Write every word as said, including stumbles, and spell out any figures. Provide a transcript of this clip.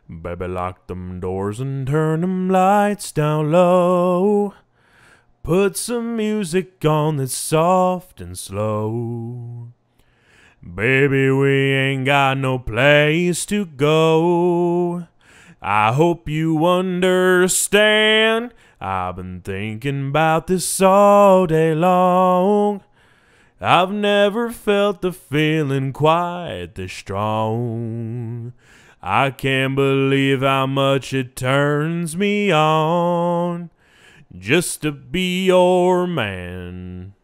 Baby, lock them doors and turn them lights down low. Put some music on that's soft and slow. Baby, we ain't got no place to go. I hope you understand. I've been thinking about this all day long. I've never felt the feeling quite this strong. I can't believe how much it turns me on just to be your man.